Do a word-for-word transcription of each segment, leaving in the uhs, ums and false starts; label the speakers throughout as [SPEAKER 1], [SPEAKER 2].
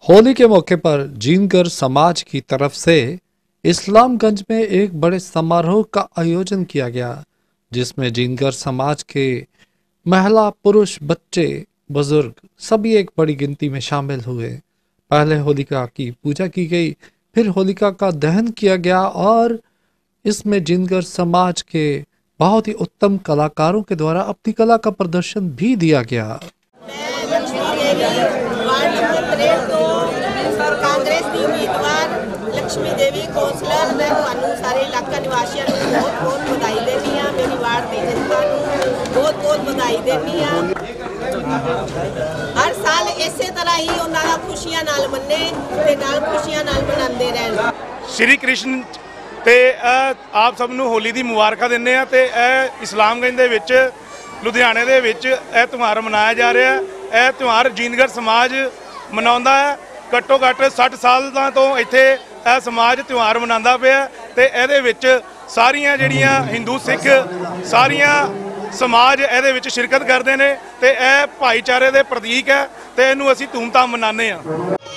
[SPEAKER 1] होली के मौके पर जीनगर समाज की तरफ से इस्लामगंज में एक बड़े समारोह का आयोजन किया गया, जिसमें जीनगर समाज के महिला, पुरुष, बच्चे, बुजुर्ग सभी एक बड़ी गिनती में शामिल हुए। पहले होलिका की पूजा की गई, फिर होलिका का दहन किया गया और इसमें जीनगर समाज के बहुत ही उत्तम कलाकारों के द्वारा अपनी कला का प्रदर्शन भी दिया गया।
[SPEAKER 2] कांग्रेस की उम्मीदवार लक्ष्मी देवी कौंसलर, मैं ਤੁਹਾਨੂੰ ਸਾਰੇ ਇਲਾਕਾ ਨਿਵਾਸੀਆਂ ਨੂੰ ਬਹੁਤ ਬਹੁਤ ਵਧਾਈ ਦਿੰਦੀ ਹਾਂ। ਮੇਰੀ ਵਾਰਡ ਦੀ ਜਨਤਾ ਨੂੰ ਬਹੁਤ ਬਹੁਤ ਵਧਾਈ ਦਿੰਦੀ ਹਾਂ। ਹਰ ਸਾਲ ਇਸੇ ਤਰ੍ਹਾਂ ਹੀ ਉਹਨਾਂ ਦਾ ਖੁਸ਼ੀਆਂ ਨਾਲ ਮੰਨੇ ਤੇ ਨਾਲ ਖੁਸ਼ੀਆਂ ਨਾਲ ਮਨਾਉਂਦੇ ਰਹਿਣ।
[SPEAKER 3] ਸ਼੍ਰੀ ਕ੍ਰਿਸ਼ਨ ਤੇ ਆਪ ਸਭ ਨੂੰ ਹੋਲੀ ਦੀ ਮੁਬਾਰਕਾਂ ਦਿੰਦੇ ਆ ਤੇ ਇਹ ਇਸਲਾਮਗੰਜ ਦੇ ਵਿੱਚ ਲੁਧਿਆਣੇ ਦੇ ਵਿੱਚ ਇਹ ਤਿਉਹਾਰ ਮਨਾਇਆ ਜਾ ਰਿਹਾ ਹੈ। ਇਹ ਤਿਉਹਾਰ ਜੀਨਗਰ ਸਮਾਜ ਮਨਾਉਂਦਾ ਹੈ। ਘੱਟੋ ਘੱਟ ਸੱਠ ਸਾਲਾਂ ਤੋਂ ਇੱਥੇ ਇਹ ਸਮਾਜ ਤਿਉਹਾਰ ਮਨਾਉਂਦਾ ਪਿਆ ਤੇ ਇਹਦੇ ਵਿੱਚ ਸਾਰੀਆਂ ਜਿਹੜੀਆਂ ਹਿੰਦੂ ਸਿੱਖ ਸਾਰੀਆਂ ਸਮਾਜ ਇਹਦੇ ਵਿੱਚ ਸ਼ਿਰਕਤ ਕਰਦੇ ਨੇ ਤੇ ਇਹ ਭਾਈਚਾਰੇ ਦੇ ਪ੍ਰਤੀਕ ਹੈ ਤੇ ਇਹਨੂੰ ਅਸੀਂ ਧੂਮਧਾਮ ਮਨਾਉਂਦੇ ਹਾਂ।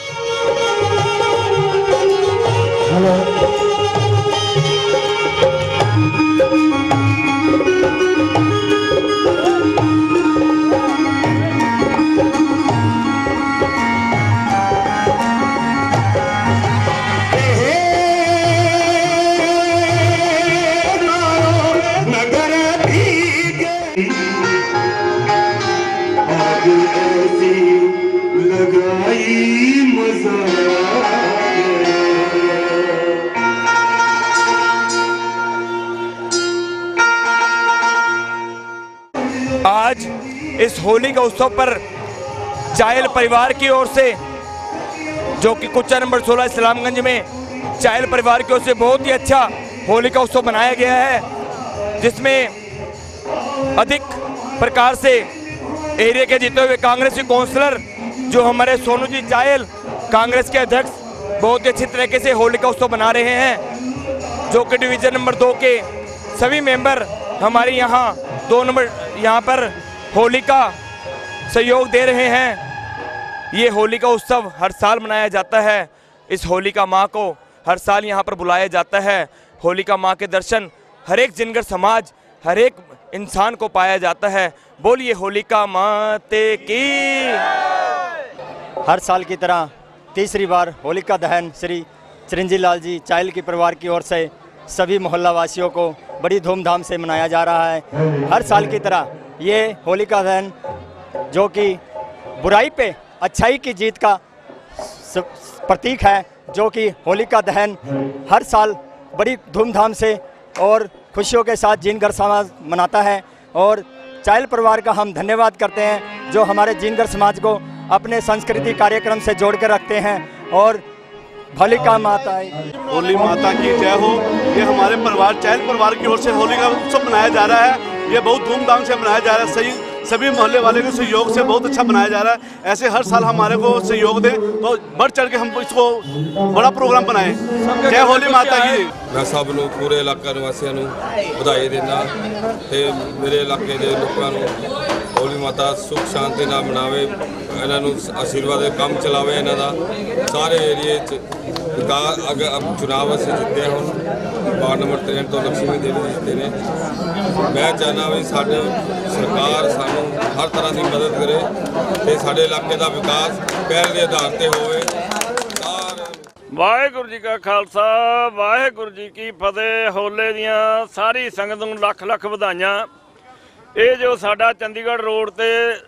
[SPEAKER 4] आज इस होली का उत्सव पर चायल परिवार की ओर से, जो कि कुचा नंबर सोलह इस्लामगंज में चायल परिवार की ओर से बहुत ही अच्छा होली का उत्सव मनाया गया है, जिसमें अधिक प्रकार से एरिया के जीते हुए कांग्रेसी काउंसलर जो हमारे सोनू जी चायल कांग्रेस के अध्यक्ष बहुत ही अच्छी तरीके से होली का उत्सव मना रहे हैं, जो कि डिवीजन नंबर दो के सभी मेंबर हमारे यहाँ दो नंबर यहाँ पर होली का सहयोग दे रहे हैं। ये होली का उत्सव हर साल मनाया जाता है। इस होलिका माँ को हर साल यहाँ पर बुलाया जाता है। होलिका माँ के दर्शन हर एक जीनगर समाज, हर एक इंसान को पाया जाता है। बोलिए होलिका माते की।
[SPEAKER 5] हर साल की तरह तीसरी बार होलिका दहन श्री चिरंजी लाल जी चायल की परिवार की ओर से सभी मोहल्ला वासियों को बड़ी धूमधाम से मनाया जा रहा है। हर साल की तरह ये होलिका दहन जो कि बुराई पे अच्छाई की जीत का प्रतीक है, जो कि होलिका दहन हर साल बड़ी धूमधाम से और खुशियों के साथ जीनगर समाज मनाता है। और चायल परिवार का हम धन्यवाद करते हैं, जो हमारे जीनगर समाज को अपने संस्कृति कार्यक्रम से जोड़ कर रखते हैं। और होलिका माता
[SPEAKER 6] होली माता की जय हो। ये हमारे परिवार चायल परिवार की ओर से होली का उत्सव मनाया जा रहा है। ये बहुत धूमधाम से मनाया जा रहा है। सही सभी मोहल्ले वाले के सहयोग से बहुत अच्छा मनाया जा रहा है। ऐसे हर साल हमारे को सहयोग दें तो बढ़ चढ़ के हम इसको बड़ा प्रोग्राम बनाएं। जय होली माता की।
[SPEAKER 7] मैं सब लोग पूरे इलाका निवासियों को बधाई देना ते मेरे इलाके के लोगों को होली माता सुख शांति ना मनावे, इन्हों आशीर्वाद काम चलावे। इन्हों का सारे एरिए विकास अगर अब चुनाव से जितने हो वार्ड नंबर तिरसठ तो लक्ष्मी देवी जीते ने। मैं चाहना भी साढ़े सरकार सानू हर तरह की मदद करे तो साढ़े इलाके का विकास पहल के आधार पर होवे।
[SPEAKER 8] वाहेगुरु जी का खालसा, वाहेगुरु जी की फतेह। होले दियां सारी संगत नूं लख लख वधाइयां। ये जो साडा चंडीगढ़ रोड ते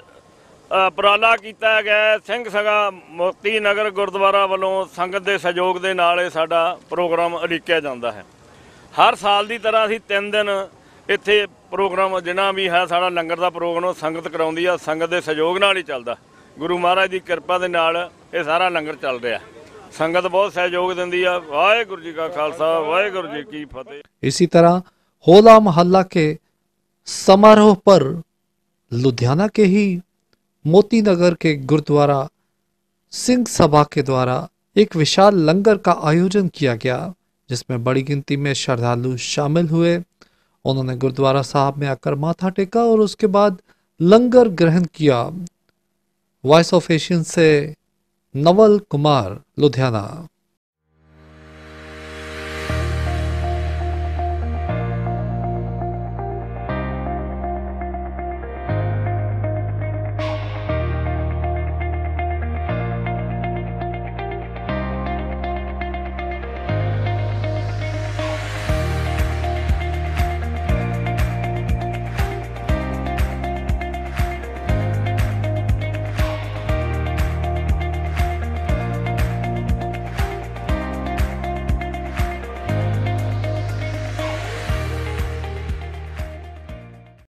[SPEAKER 8] उपराला किया गया सिंह सगा मोती नगर गुरुद्वारा वालों संगत के सहयोग के नाल साडा प्रोग्राम उलीकिया जाता है। हर साल की तरह असीं तीन दिन इत्थे प्रोग्राम जिन्ना भी है साडा लंगर का प्रोग्राम संगत कराउंदी आ। संगत के सहयोग नाल ही चलदा। गुरु महाराज की कृपा के नाल ये सारा लंगर चल रहा है। संगत बहुत सहयोग दिंदी आ। वाहेगुरु जी का खालसा, वाहेगुरु जी की फतेह।
[SPEAKER 1] इसी तरह होला मोहल्ला के समारोह पर लुधियाना के ही मोती नगर के गुरुद्वारा सिंह सभा के द्वारा एक विशाल लंगर का आयोजन किया गया, जिसमें बड़ी गिनती में श्रद्धालु शामिल हुए। उन्होंने गुरुद्वारा साहब में आकर माथा टेका और उसके बाद लंगर ग्रहण किया। वॉइस ऑफ एशियन से नवल कुमार, लुधियाना।